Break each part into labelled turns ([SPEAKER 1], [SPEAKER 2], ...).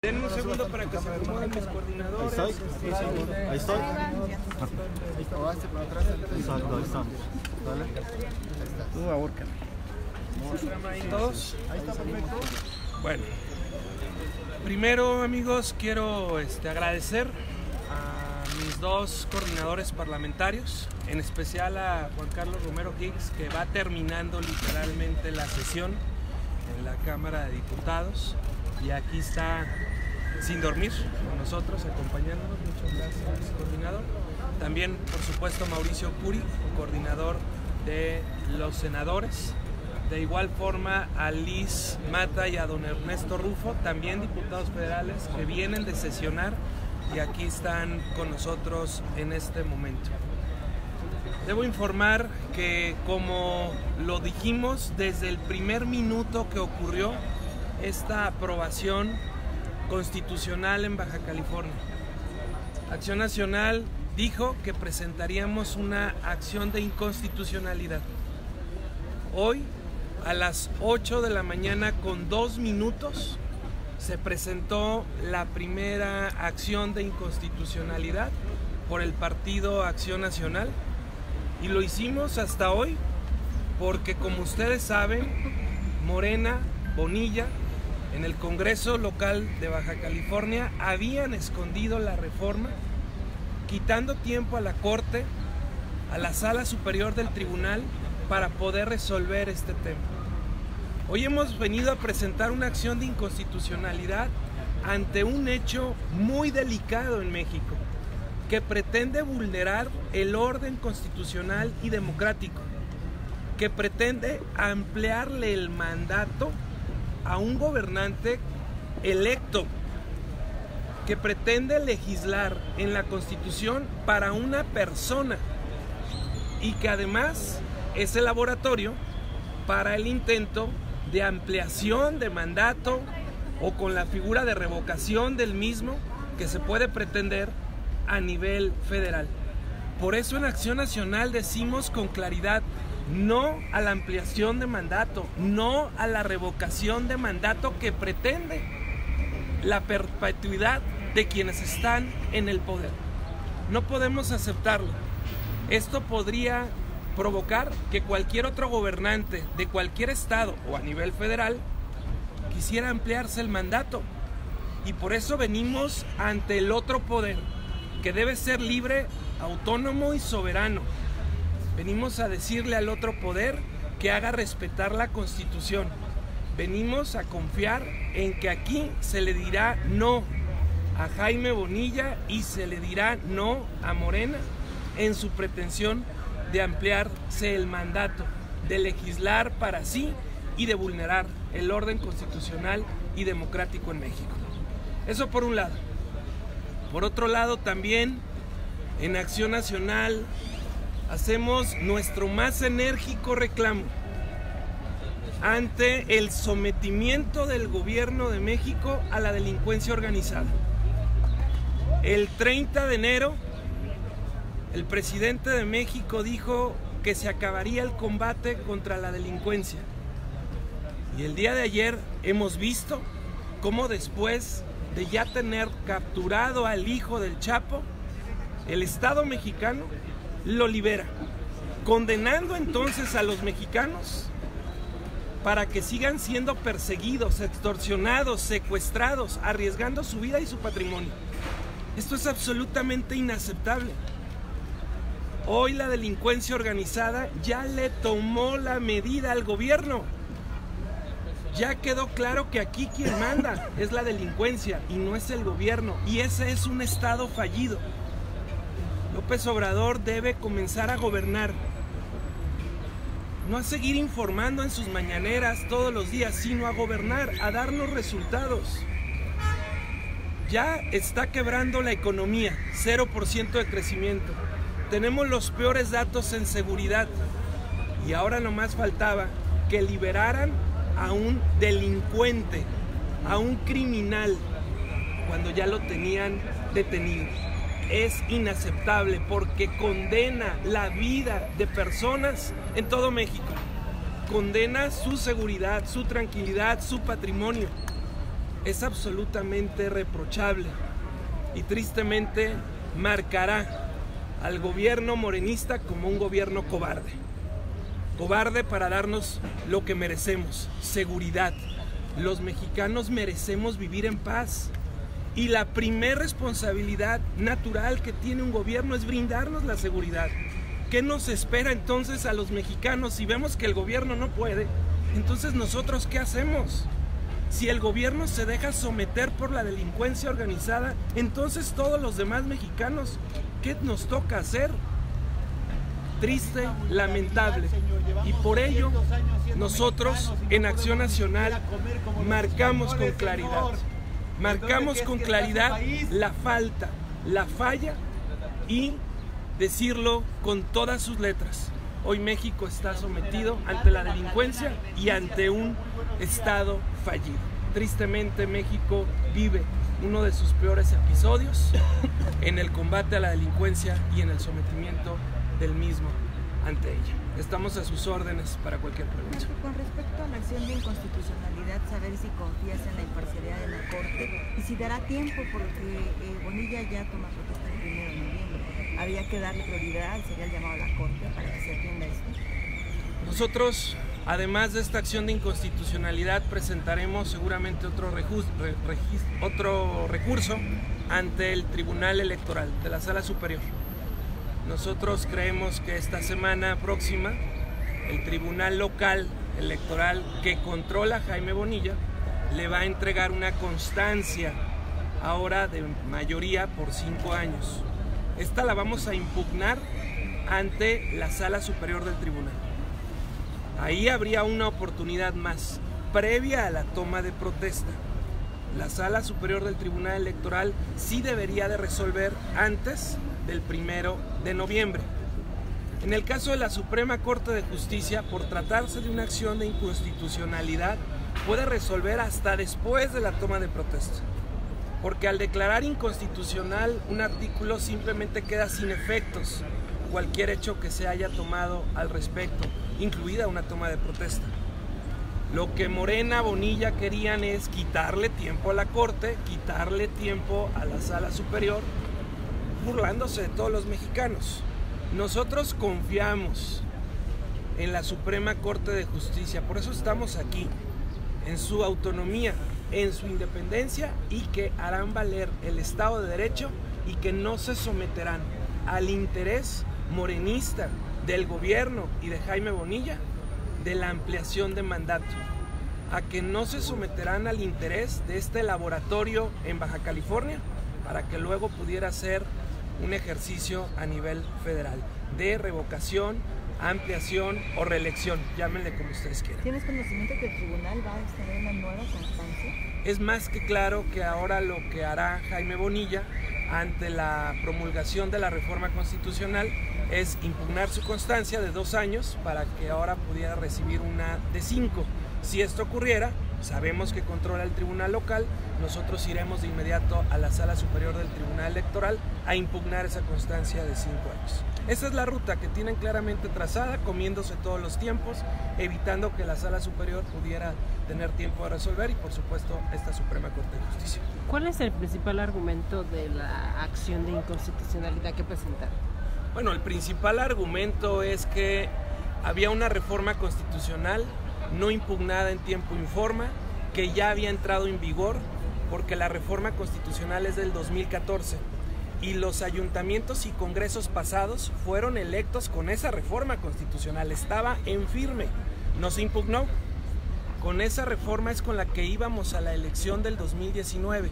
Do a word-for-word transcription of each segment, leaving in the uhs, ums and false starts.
[SPEAKER 1] Denme un segundo para que se acomoden mis coordinadores.
[SPEAKER 2] Ahí estoy. Ahí estoy. Exacto, ahí estamos. ¿Vale?
[SPEAKER 1] Tú ahórcale. ¿Todos?
[SPEAKER 2] Ahí está perfecto.
[SPEAKER 1] Bueno, primero, amigos, quiero este, agradecer a mis dos coordinadores parlamentarios, en especial a Juan Carlos Romero Hicks, que va terminando literalmente la sesión en la Cámara de Diputados, y aquí está sin dormir con nosotros, acompañándonos. Muchas gracias, coordinador. También, por supuesto, Mauricio Curi, coordinador de los senadores. De igual forma a Liz Mata y a don Ernesto Rufo, también diputados federales que vienen de sesionar y aquí están con nosotros en este momento. Debo informar que, como lo dijimos desde el primer minuto que ocurrió esta aprobación constitucional en Baja California, Acción Nacional dijo que presentaríamos una acción de inconstitucionalidad. Hoy, a las ocho de la mañana con dos minutos, se presentó la primera acción de inconstitucionalidad por el Partido Acción Nacional, y lo hicimos hasta hoy porque, como ustedes saben, Morena, Bonilla, en el Congreso local de Baja California habían escondido la reforma, quitando tiempo a la Corte, a la Sala Superior del Tribunal, para poder resolver este tema. Hoy hemos venido a presentar una acción de inconstitucionalidad ante un hecho muy delicado en México, que pretende vulnerar el orden constitucional y democrático, que pretende ampliarle el mandato a un gobernante electo, que pretende legislar en la Constitución para una persona y que además es el laboratorio para el intento de ampliación de mandato o con la figura de revocación del mismo que se puede pretender a nivel federal. Por eso en Acción Nacional decimos con claridad no a la ampliación de mandato, no a la revocación de mandato que pretende la perpetuidad de quienes están en el poder. No podemos aceptarlo. Esto podría provocar que cualquier otro gobernante de cualquier estado o a nivel federal quisiera ampliarse el mandato, y por eso venimos ante el otro poder, que debe ser libre, autónomo y soberano. Venimos a decirle al otro poder que haga respetar la Constitución. Venimos a confiar en que aquí se le dirá no a Jaime Bonilla y se le dirá no a Morena en su pretensión de ampliarse el mandato, de legislar para sí y de vulnerar el orden constitucional y democrático en México. Eso por un lado. Por otro lado, también en Acción Nacional hacemos nuestro más enérgico reclamo ante el sometimiento del gobierno de México a la delincuencia organizada. El treinta de enero, el presidente de México dijo que se acabaría el combate contra la delincuencia. Y el día de ayer hemos visto cómo, después de ya tener capturado al hijo del Chapo, el Estado mexicano lo libera, condenando entonces a los mexicanos para que sigan siendo perseguidos, extorsionados, secuestrados, arriesgando su vida y su patrimonio. Esto es absolutamente inaceptable. Hoy la delincuencia organizada ya le tomó la medida al gobierno. Ya quedó claro que aquí quien manda es la delincuencia y no es el gobierno, y ese es un estado fallido. López Obrador debe comenzar a gobernar, no a seguir informando en sus mañaneras todos los días, sino a gobernar, a darnos resultados. Ya está quebrando la economía, cero por ciento de crecimiento. Tenemos los peores datos en seguridad, y ahora nomás faltaba que liberaran a un delincuente, a un criminal, cuando ya lo tenían detenido. Es inaceptable porque condena la vida de personas en todo México, condena su seguridad, su tranquilidad, su patrimonio. es absolutamente reprochable y tristemente marcará al gobierno morenista como un gobierno cobarde. Cobarde para darnos lo que merecemos, seguridad. Los mexicanos merecemos vivir en paz. Y la primer responsabilidad natural que tiene un gobierno es brindarnos la seguridad. ¿Qué nos espera entonces a los mexicanos si vemos que el gobierno no puede? Entonces, ¿nosotros qué hacemos? Si el gobierno se deja someter por la delincuencia organizada, entonces todos los demás mexicanos, ¿qué nos toca hacer? Triste, lamentable. Y por ello, nosotros en Acción Nacional marcamos con claridad. Marcamos con claridad la falta, la falla y decirlo con todas sus letras. Hoy México está sometido ante la delincuencia y ante un Estado fallido. Tristemente México vive uno de sus peores episodios en el combate a la delincuencia y en el sometimiento del mismo ante ella. Estamos a sus órdenes para cualquier pregunta.
[SPEAKER 3] Con respecto a la acción de inconstitucionalidad, saber si confías en la imparcialidad de la Corte y si dará tiempo, porque eh, Bonilla ya toma protesta el primero de noviembre. Habría que darle prioridad, sería el llamado a la Corte para que se atienda esto.
[SPEAKER 1] Nosotros, además de esta acción de inconstitucionalidad, presentaremos seguramente otro, rejus, re, regis, otro recurso ante el Tribunal Electoral de la Sala Superior. Nosotros creemos que esta semana próxima el Tribunal Local Electoral que controla a Jaime Bonilla le va a entregar una constancia ahora de mayoría por cinco años. Esta la vamos a impugnar ante la Sala Superior del Tribunal. Ahí habría una oportunidad más, previa a la toma de protesta. La Sala Superior del Tribunal Electoral sí debería de resolver antes del primero de noviembre. En el caso de la Suprema Corte de Justicia, por tratarse de una acción de inconstitucionalidad, puede resolver hasta después de la toma de protesta. Porque al declarar inconstitucional un artículo simplemente queda sin efectos cualquier hecho que se haya tomado al respecto, incluida una toma de protesta. Lo que Morena, Bonilla querían es quitarle tiempo a la Corte, quitarle tiempo a la Sala Superior, burlándose de todos los mexicanos. Nosotros confiamos en la Suprema Corte de Justicia, por eso estamos aquí, en su autonomía, en su independencia y que harán valer el Estado de Derecho y que no se someterán al interés morenista del gobierno y de Jaime Bonilla de la ampliación de mandato, a que no se someterán al interés de este laboratorio en Baja California para que luego pudiera ser un ejercicio a nivel federal de revocación, ampliación o reelección, llámenle como ustedes quieran.
[SPEAKER 3] ¿Tienes conocimiento que el tribunal va a extender una nueva constancia?
[SPEAKER 1] Es más que claro que ahora lo que hará Jaime Bonilla ante la promulgación de la reforma constitucional es impugnar su constancia de dos años para que ahora pudiera recibir una de cinco. Si esto ocurriera, sabemos que controla el tribunal local, nosotros iremos de inmediato a la Sala Superior del Tribunal Electoral a impugnar esa constancia de cinco años. Esa es la ruta que tienen claramente trazada, comiéndose todos los tiempos, evitando que la Sala Superior pudiera tener tiempo de resolver y por supuesto esta Suprema Corte de Justicia.
[SPEAKER 4] ¿Cuál es el principal argumento de la acción de inconstitucionalidad que presentaron?
[SPEAKER 1] Bueno, el principal argumento es que había una reforma constitucional no impugnada en tiempo y forma, que ya había entrado en vigor, porque la reforma constitucional es del dos mil catorce y los ayuntamientos y congresos pasados fueron electos con esa reforma constitucional, estaba en firme, no se impugnó. Con esa reforma es con la que íbamos a la elección del dos mil diecinueve.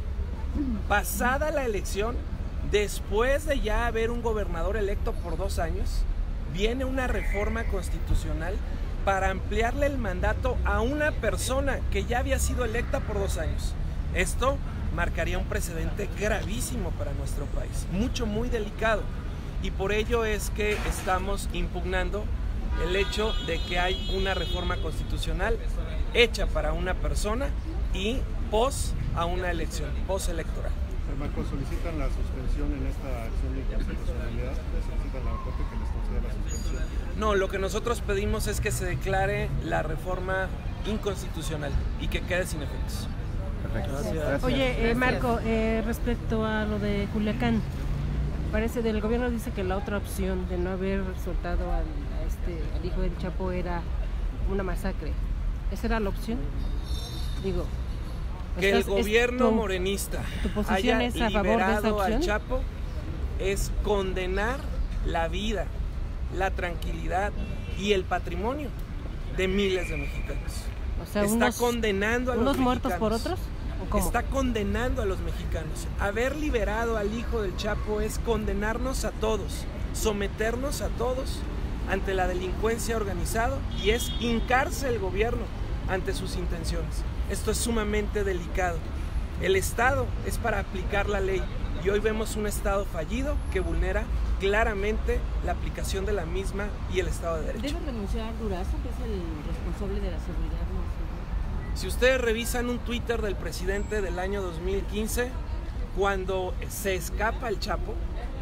[SPEAKER 1] Pasada la elección, después de ya haber un gobernador electo por dos años, viene una reforma constitucional para ampliarle el mandato a una persona que ya había sido electa por dos años. Esto marcaría un precedente gravísimo para nuestro país, mucho, muy delicado. Y por ello es que estamos impugnando el hecho de que hay una reforma constitucional hecha para una persona y pos a una elección, postelectoral.
[SPEAKER 5] Marco, ¿solicitan la suspensión en esta acción de inconstitucionalidad? ¿Solicitan la Corte que les conceda la suspensión?
[SPEAKER 1] No, lo que nosotros pedimos es que se declare la reforma inconstitucional y que quede sin efectos.
[SPEAKER 2] Gracias.
[SPEAKER 4] Oye, eh, Marco, eh, respecto a lo de Culiacán, parece del gobierno dice que la otra opción de no haber soltado al, a este, al hijo del Chapo era una masacre. ¿Esa era la opción? Digo,
[SPEAKER 1] que el
[SPEAKER 4] estás- es
[SPEAKER 1] gobierno
[SPEAKER 4] tu-
[SPEAKER 1] morenista
[SPEAKER 4] ¿tu posición
[SPEAKER 1] haya
[SPEAKER 4] es a favor de esa
[SPEAKER 1] liberado al
[SPEAKER 4] opción?
[SPEAKER 1] Chapo es condenar la vida, la tranquilidad y el patrimonio de miles de mexicanos.
[SPEAKER 4] O sea,
[SPEAKER 1] Está
[SPEAKER 4] unos,
[SPEAKER 1] condenando a los
[SPEAKER 4] unos muertos
[SPEAKER 1] mexicanos.
[SPEAKER 4] por otros. ¿O cómo?
[SPEAKER 1] Está condenando a los mexicanos. Haber liberado al hijo del Chapo es condenarnos a todos, someternos a todos ante la delincuencia organizada y es hincarse el gobierno ante sus intenciones. Esto es sumamente delicado. El Estado es para aplicar la ley y hoy vemos un Estado fallido que vulnera claramente la aplicación de la misma y el Estado de Derecho.
[SPEAKER 6] ¿Debe renunciar Durazo, que es el responsable de la seguridad nacional?
[SPEAKER 1] Si ustedes revisan un Twitter del presidente del año dos mil quince, cuando se escapa el Chapo,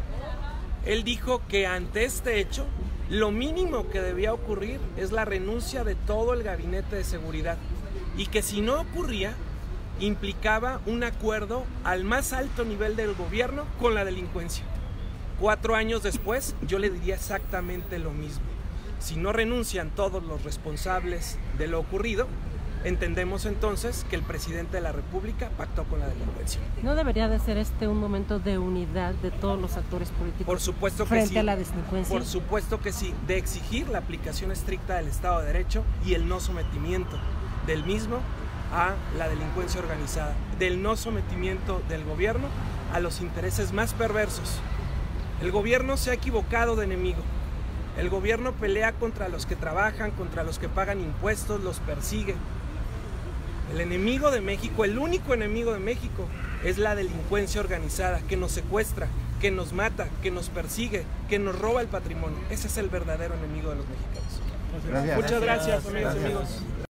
[SPEAKER 1] él dijo que ante este hecho, lo mínimo que debía ocurrir es la renuncia de todo el gabinete de seguridad y que si no ocurría, implicaba un acuerdo al más alto nivel del gobierno con la delincuencia. Cuatro años después, yo le diría exactamente lo mismo. Si no renuncian todos los responsables de lo ocurrido, entendemos entonces que el presidente de la República pactó con la delincuencia.
[SPEAKER 4] ¿No debería de ser este un momento de unidad de todos los actores políticos
[SPEAKER 1] Por supuesto que
[SPEAKER 4] frente
[SPEAKER 1] sí.
[SPEAKER 4] a la delincuencia?
[SPEAKER 1] Por supuesto que sí, de exigir la aplicación estricta del Estado de Derecho y el no sometimiento del mismo a la delincuencia organizada, del no sometimiento del gobierno a los intereses más perversos. El gobierno se ha equivocado de enemigo. El gobierno pelea contra los que trabajan, contra los que pagan impuestos, los persigue. El enemigo de México, el único enemigo de México, es la delincuencia organizada que nos secuestra, que nos mata, que nos persigue, que nos roba el patrimonio. Ese es el verdadero enemigo de los mexicanos.
[SPEAKER 2] Gracias.
[SPEAKER 1] Muchas gracias, amigas y
[SPEAKER 2] Gracias.
[SPEAKER 1] amigos.